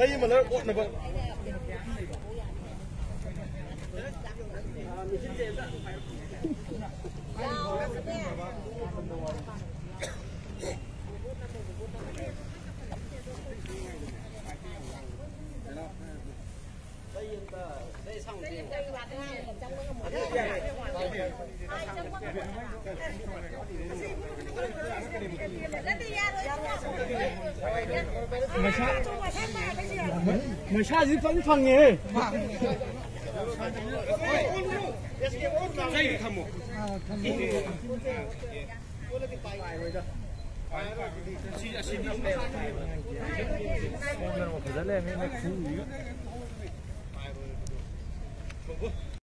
xây mà nó bọn này vợ mà xa gì vẫn phần nghề rất lên